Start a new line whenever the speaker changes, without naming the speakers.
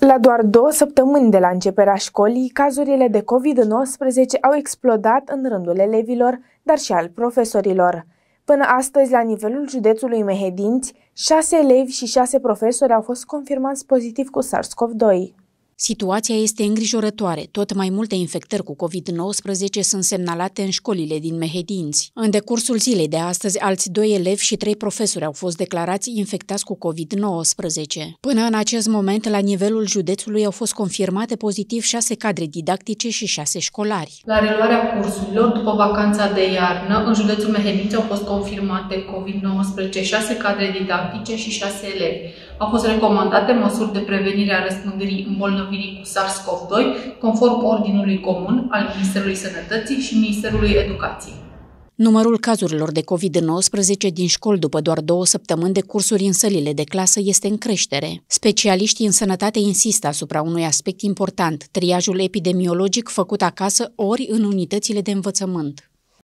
La doar 2 săptămâni de la începerea școlii, cazurile de COVID-19 au explodat în rândul elevilor, dar și al profesorilor. Până astăzi, la nivelul județului Mehedinți, 6 elevi și 6 profesori au fost confirmați pozitiv cu SARS-CoV-2.
Situația este îngrijorătoare. Tot mai multe infectări cu COVID-19 sunt semnalate în școlile din Mehedinți. În decursul zilei de astăzi, alți 2 elevi și 3 profesori au fost declarați infectați cu COVID-19. Până în acest moment, la nivelul județului au fost confirmate pozitiv 6 cadre didactice și 6 școlari.
La reluarea cursurilor, după vacanța de iarnă, în județul Mehedinți au fost confirmate COVID-19 6 cadre didactice și 6 elevi. Au fost recomandate măsuri de prevenire a răspândirii îmbolnăvirii cu SARS-CoV-2, conform Ordinului Comun al Ministerului Sănătății și Ministerului Educației.
Numărul cazurilor de COVID-19 din școli după doar 2 săptămâni de cursuri în sălile de clasă este în creștere. Specialiștii în sănătate insistă asupra unui aspect important, triajul epidemiologic făcut acasă ori în unitățile de învățământ.